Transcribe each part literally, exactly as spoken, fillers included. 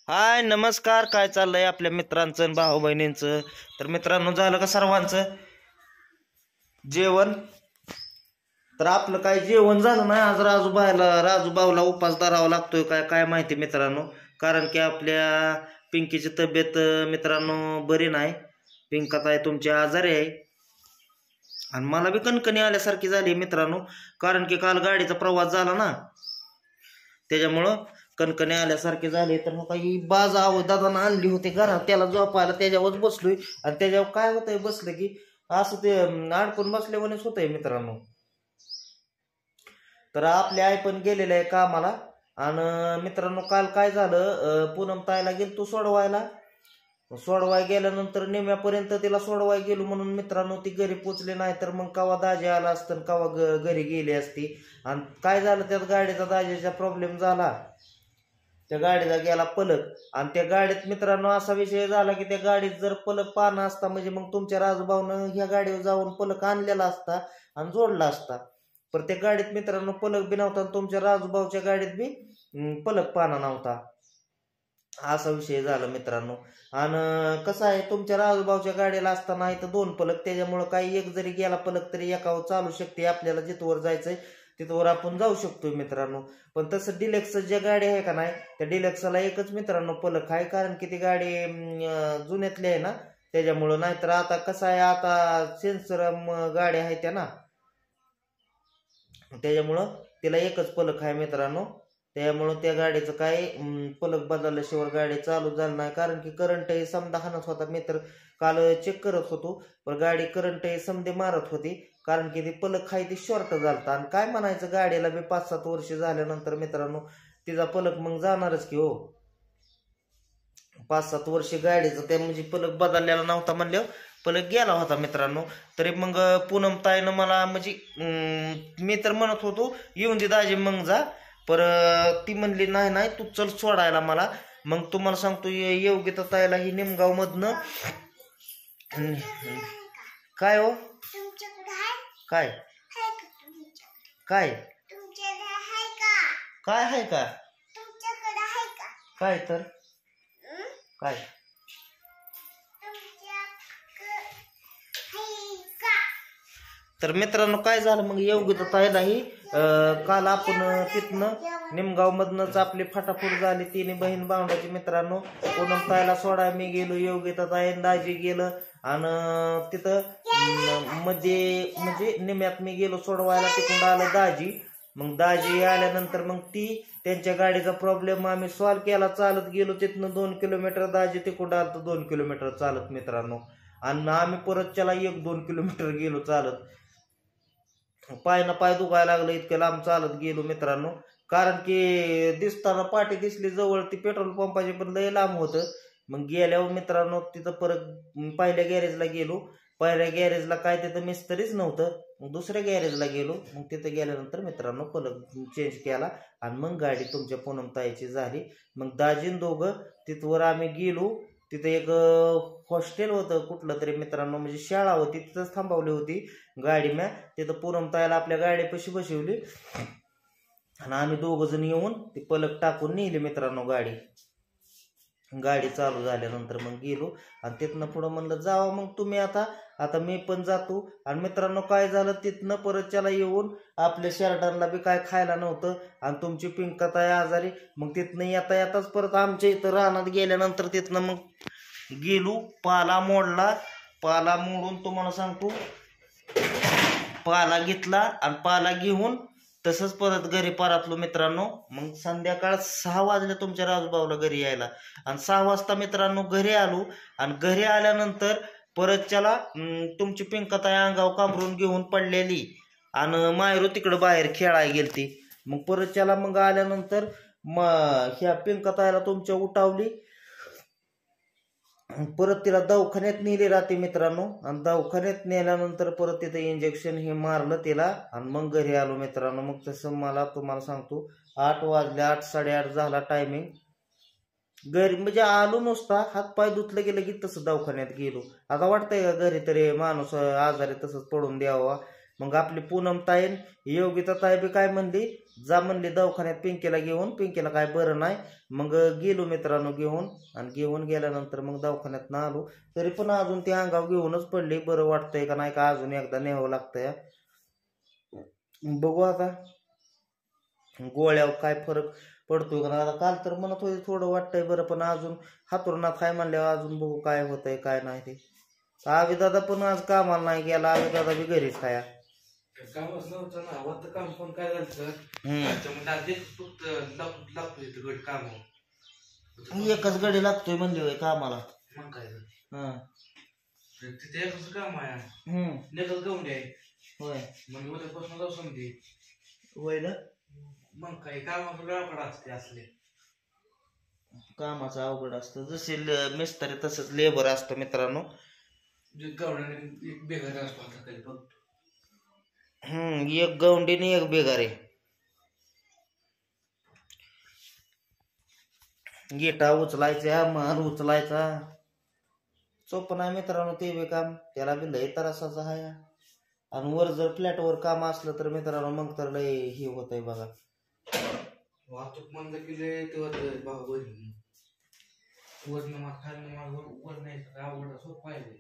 हाय नमस्कार. काय चाललंय आपल्या मित्रांचं आणि भाऊ बहिणींचं? तर मित्रांनो, झालं का सर्वांचं जेवण? तर आपलं काय जेवण झालं नाही आज. राजूबाईला राजूबाऊला उपास धरावा लागतोय काय काय माहिती मित्रांनो. कारण की आपल्या पिंकीची तब्येत मित्रांनो बरी नाही. पिंकाताई तुमची आजारी आहे आणि मला बी कणकणी आल्यासारखी झाली मित्रांनो. कारण की काल गाडीचा प्रवास झाला ना, त्याच्यामुळं कणकणी आल्यासारखी झाली. तर मग काही बाजा आव दादानं आणली होती घरात, त्याला झोपायला त्याच्यावर बसलोय. आणि त्याच्यावर काय होतंय बसलं की असं ते अडकून बसल्यावानीच होतंय मित्रांनो. तर आपली आई पण गेलेली आहे कामाला. आणि मित्रांनो काल काय झालं, पूनम ताईला गेलो तू सोडवायला. सोडवाय गेल्यानंतर निम्यापर्यंत तिला सोडवाय गेलो म्हणून मित्रांनो ती घरी पोचली नाही. तर मग कवा दाजी आला असतं कवा घरी गेली असती. आणि काय झालं, त्यात गाडीचा दाजीचा प्रॉब्लेम झाला. त्या गाडीचा गेला पलक. आणि त्या गाडीत मित्रांनो असा विषय झाला की त्या गाडीत जर पलक पाहणं असता म्हणजे मग तुमच्या राजूभाऊनं ह्या गाडीवर जाऊन पलक आणलेला असता आणि जोडला असता. पण त्या गाडीत मित्रांनो पलक बी नव्हता आणि तुमच्या राजूभाऊच्या गाडीत बी पलक पाहणं नव्हता. असा विषय झाला मित्रांनो. आणि कसं आहे, तुमच्या राजूभाऊच्या गाडीला असताना इथं दोन पलक, त्याच्यामुळं काही एक जरी गेला पलक तरी एकावर चालू शकते. आपल्याला जिथवर जायचंय तिथवर आपण जाऊ शकतोय मित्रांनो. पण तसं डिलेक्स ज्या गाडी आहे का नाही, त्या डिलेक्सला एकच मित्रांनो पलक आहे. कारण की ती गाडी जुन्यातली आहे ना, त्याच्यामुळं. नाहीतर आता कसं आहे, आता सेन्सर गाडी आहे त्या ना, त्याच्यामुळं तिला एकच पलक आहे मित्रांनो. त्यामुळं त्या गाडीचं काय पलक बदलल्याशिवाय गाडी चालू झाली नाही. कारण की करंटही समजा हाणत होता. मी तर काल चेक करत होतो पण गाडी करंटही समजे मारत होती. कारण की ती पलक खाय ती शॉर्ट झालता. आणि काय म्हणायचं, गाडीला बी पाच सात वर्ष झाल्यानंतर मित्रांनो तिचा पलक मग जाणारच की हो. पाच सात वर्ष गाडीचं त्या म्हणजे पलक बदललेला नव्हता म्हणल्यावर पलक गेला होता मित्रांनो. तरी मग पूनम ताईनं मला म्हणजे मी तर म्हणत होतो येऊन दे दाजी मग जा, पर ती म्हणली नाही नाही तू चल सोडायला मला. मग तुम्हाला सांगतो योगिता ताईला ही निमगाव मधनं काय हो काय काय काय आहे का काय तर काय तर मित्रांनो काय झालं मग योगिता ताईलाही काल आपण तिथनं निमगाव मधनच आपली फाटाफूट झाली. तिने बहीण भावंडाची मित्रांनो. पूनम ताईला सोडा मी गेलो, योगिता ताई दाजी गेलं. आणि तिथं मध्ये म्हणजे निम्यात मी गेलो सोडवायला, तिकडून आलं दाजी. मग दाजी आल्यानंतर मग ती त्यांच्या गाडीचा प्रॉब्लेम आम्ही सॉल्व्ह केला. चालत गेलो तिथनं दोन किलोमीटर, दाजी तिकडून आलं दोन किलोमीटर चालत मित्रांनो. आणि आम्ही परत त्याला एक दोन किलोमीटर गेलो चालत. पाय ना पाय दुखायला लागलं, इतकं लांब चालत गेलो मित्रांनो. कारण की दिसताना पाठी दिसली जवळ, ती पेट्रोल पंपाची पण लय लांब होतं. मग गेल्यावर मित्रांनो तिथं परत पहिल्या गॅरेजला गेलो. पहिल्या गॅरेजला काय तिथं मिस्त्रीच नव्हतं. मग दुसऱ्या गॅरेजला गेलो. मग तिथं गेल्यानंतर मित्रांनो पलक चेंज केला आणि मग गाडी तुमच्या पूनम ताईची झाली. मग दाजीन दोघं तिथवर आम्ही गेलो. तिथं एक हॉस्टेल होतं कुठलं तरी मित्रांनो, म्हणजे शाळा होती, तिथंच थांबवली होती गाडी. म्या तिथं पूनम ताईला आपल्या गाडीपाशी बसवली आणि आम्ही दोघं जण येऊन ती पलक टाकून नेली मित्रांनो गाडी. गाडी चालू झाल्यानंतर मग गेलो आणि तिथनं पुढं म्हणलं जावं मग तुम्ही आता आता मी पण जातो. आणि मित्रांनो काय झालं, तिथनं परत त्याला येऊन आपल्या शर्टांना बी काय खायला नव्हतं आणि तुमची पिंकाताई आजारी. मग तिथनं येता येताच परत आमच्या इथं रानात गेल्यानंतर तिथनं मग गेलो, पाला मोडला. पाला मोडून तुम्हाला सांगतो पाला घेतला आणि पाला घेऊन तसंच परत घरी परतलो मित्रांनो. मग संध्याकाळ सहा वाजले तुमच्या राजूभाऊला घरी यायला. आणि सहा वाजता मित्रांनो घरी आलो. आणि घरी आल्यानंतर परत त्याला तुमची पिंकाताई अंगाव कांबरून घेऊन पडलेली आणि मायरू तिकडं बाहेर खेळायला गेलती. मग परत त्याला मग आल्यानंतर म ह्या पिंकाताईला तुमच्या उठावली, परत तिला दवाखान्यात नेली राहते मित्रांनो. आणि दवाखान्यात नेल्यानंतर परत तिथं इंजेक्शन हे मारलं तिला आणि मग घरी आलो मित्रांनो. मग तसं मला तुम्हाला सांगतो आठ वाजले, आठ साडेआठ झाला टायमिंग. घरी म्हणजे आलो नुसता हात पाय धुतलं गेलं की तसं दवाखान्यात गेलो. आता वाटतंय का घरी तरी माणूस आजारी तसंच पडून द्यावा. मग आपली पूनम ताईन योगिता ताई बी काय म्हणली, जा म्हणली दवाखान्यात पिंकीला घेऊन, पिंकीला काय बरं नाही. मग गेलो मित्रांनो घेऊन, आणि घेऊन गेल्यानंतर मग दवाखान्यात ना आलो. तरी पण अजून ती अंगावर घेऊनच पडली. बरं वाटतंय का नाही का अजून एकदा न्यावं लागतंय. बघू आता गोळ्यावर काय फरक पडतोय का. आता काल तर म्हणत होते थोडं वाटतंय बरं, पण अजून हातुरणात काय म्हणल्यावर अजून बघू काय होतंय काय नाही ते. आवी दादा पण आज कामाला नाही गेला. आवी दादा बी घरीच खाया. कामच नव्हतं ना, होतं काम पण काय झालं फक्त काम एकच गडी लागतोय म्हणले कामाला. मग काय हा तिथे एकच काम आहे. हम्म लेखच गवंडी आहे. होय मग उद्यापासून जाऊ समजे. होय ना. मग काय कामाचं गावाकडे असते असले कामाचं अवघड असतं. जसे मिस्त्री तसंच लेबर असतं मित्रांनो. गवण्याने एक बेघर असतो हाताखाली फक्त. हम्म एक गवंडीने एक बेगारे. गेटा उचलायचा, माल उचलायचा, सोपं नाही मित्रांनो ते बी काम. त्याला बी लय त्रासाचं आहे. आणि वर जर फ्लॅटवर काम असलं तर मित्रांनो मग तर लय हे होत आहे बघा. वाहतूक म्हणलं की लय तेव्हा भाऊ बहिणी वरण माल खाल्लं माल वर नाही अवघड सोपं आहे.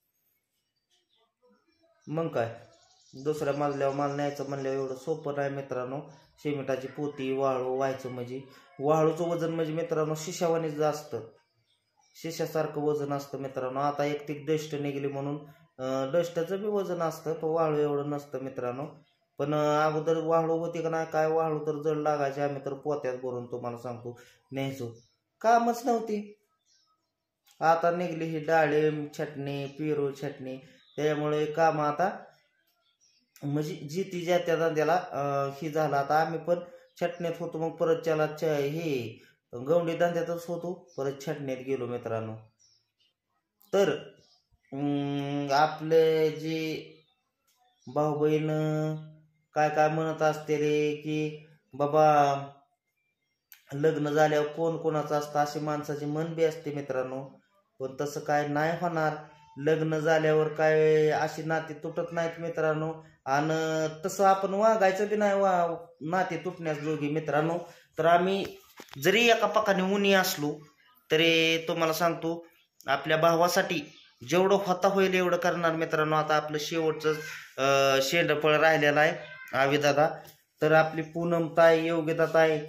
मग काय दुसऱ्या मजल्यावर माल न्यायचं म्हणल्यावर एवढं सोपं नाही मित्रांनो. सिमेंटाची पोती वाळू व्हायचं म्हणजे वाळूचं वजन म्हणजे मित्रांनो शिशावानीच जास्त, शिशासारखं वजन असतं मित्रांनो. आता एक ती डस्ट निघली म्हणून डस्टचं बी वजन असतं, पण वाळू एवढं नसतं मित्रांनो. पण अगोदर वाळू होती का नाही काय, वाळू तर जड लागायची. आम्ही तर पोत्यात भरून तुम्हाला सांगतो न्यायचो, कामच नव्हती. आता निघली ही डाळिंब चटणी, पेरू चटणी, त्यामुळे काम आता म्हणजे जी ती ज्या त्या धंद्याला ही झालं. आता आम्ही पण छटणीत होतो, मग परत त्याला हे गवंडी धंद्यातच होतो, परत छटणीत गेलो मित्रांनो. तर आपले जे भाऊ बहीण काय काय म्हणत असते रे की बाबा लग्न झाल्यावर कोण कोणाचं असतं अशी माणसाची मन बी असते मित्रांनो. पण तसं काय नाही होणार. लग्न झाल्यावर काय अशी नाती तुटत नाहीत मित्रांनो. आणि तसं आपण वागायचं बी नाही वा नाते तुटण्यास जोगी मित्रांनो. तर आम्ही जरी एका पकाने उन्ही असलो तरी तुम्हाला सांगतो आपल्या भावासाठी जेवढं होता होईल एवढं करणार मित्रांनो. आता आपलं शेवटचं शेंडफळ राहिलेलं आहे आवी दादा. तर आपली पूनम ताई, योगिता ताई,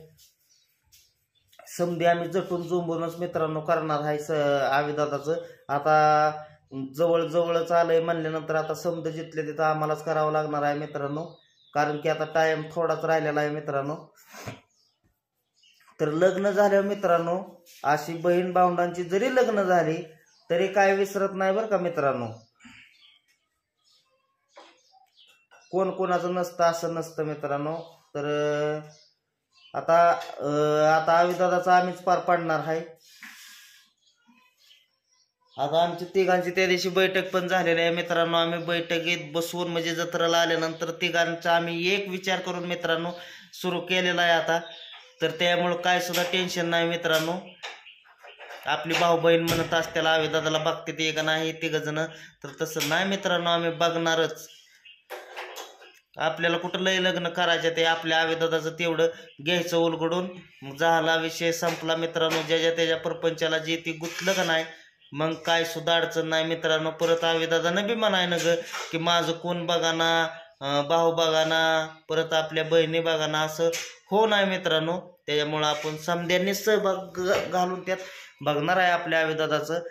समधी आम्ही जटून जुंबूनच मित्रांनो करणार आहे स आवी दादाचं. आता जवळ जवळच आलंय म्हणल्यानंतर आता समध जिथले तिथं आम्हालाच करावं लागणार आहे मित्रांनो. कारण की आता टाइम थोडाच राहिलेला आहे मित्रांनो. तर लग्न झाल्यावर मित्रांनो अशी बहीण भावंडांची जरी लग्न झाली तरी काय विसरत नाही बरं का मित्रांनो. कोण कोणाचं नसतं असं नसतं मित्रांनो. तर आता आता आवी दादाचा आम्हीच पार पाडणार आहे. आता आमची तिघांची त्या दिवशी बैठक पण झालेली आहे मित्रांनो. आम्ही बैठकीत बसवून म्हणजे जत्रेला आल्यानंतर तिघांचा आम्ही एक विचार करून मित्रांनो सुरू केलेला आहे आता. तर त्यामुळं काय सुद्धा टेन्शन नाही मित्रांनो. आपली भाऊ बहीण म्हणत असत्याला आवी दादाला बघते ते का नाही तिघ जण, तर तसं नाही मित्रांनो, आम्ही बघणारच. आपल्याला कुठं लय लग्न करायचं ते आपल्या आवी दादाचं तेवढं घ्यायचं उलगडून, मग झाला विषय संपला मित्रांनो. ज्याच्या त्याच्या परपंचाला जे ती गुतलं का नाही मग काय सुद्धा अडचण नाही मित्रांनो. परत आवी दादानं बी म्हणाय न ग की माझं कोण बघा ना, भाऊ बघा ना, परत आपल्या बहिणी बघा ना, असं हो नाही मित्रांनो. त्याच्यामुळं आपण समध्यांनी सहभाग घालून त्यात बघणार आहे आपल्या आवी दादाचं.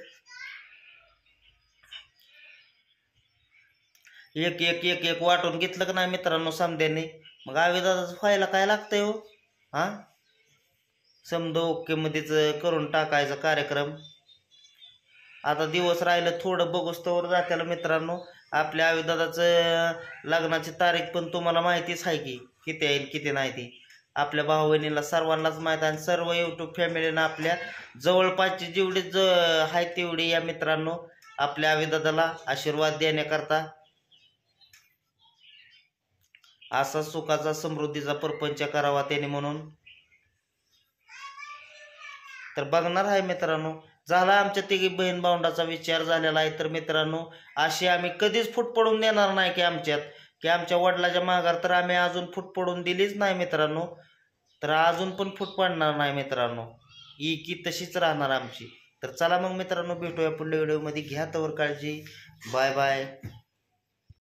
एक एक एक एक वाटून घेतलं का नाही मित्रांनो समध्यांनी, मग आवी दादाचं व्हायला काय लागतंय हो. हा समद ओके मध्येच करून टाकायचा कार्यक्रम. आता दिवस राहिलं थोडं बघूस तर जात्याला मित्रांनो. आपल्या आवी दादाचं लग्नाची तारीख पण तुम्हाला माहितीच आहे की किती आहे किती नाही ती. आपल्या भाऊ बहिणीला सर्वांनाच माहीत आहे. सर्व यूट्यूब फॅमिलीनं आपल्या जवळपासची जेवढी ज आहे तेवढी या मित्रांनो आपल्या आवी दादाला आशीर्वाद देण्याकरता, असा सुखाचा समृद्धीचा परपंच करावा त्याने म्हणून तर बघणार आहे मित्रांनो. झाला आमच्या तिघी बहीण भावंडाचा विचार झालेला आहे. तर मित्रांनो अशी आम्ही कधीच फूट पडून देणार नाही की आमच्यात की आमच्या वडिलाच्या माघार तर आम्ही अजून फूट पडून दिलीच नाही मित्रांनो, तर अजून पण फूट पडणार नाही मित्रांनो, ही की तशीच राहणार आमची. तर चला मग मित्रांनो, भेटूया पुढल्या व्हिडिओमध्ये. घ्या तवर काळजी. Bye bye.